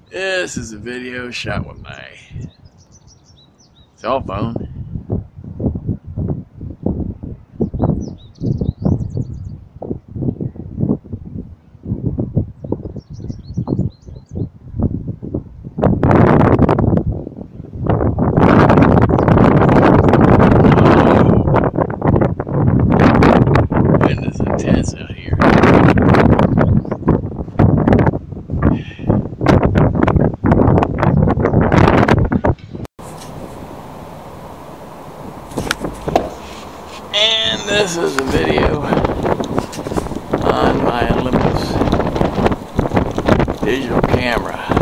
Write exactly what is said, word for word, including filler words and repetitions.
This is a video shot with my cell phone. Oh, wind is intense out here. And this is a video on my Olympus digital camera.